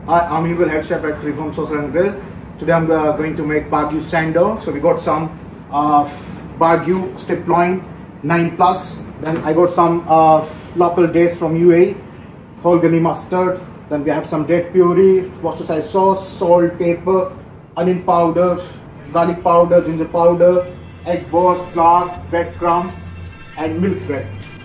Hi, I'm Eagle, head chef at Reform Saucer and Grill. Today I'm going to make Wagyu sando. So we got some Wagyu strip loin 9+. Then I got some local dates from UAE, whole ghani mustard. Then we have some date puree, Worcestershire sauce, salt, pepper, onion powder, garlic powder, ginger powder, egg balls, flour, breadcrumb, and milk bread.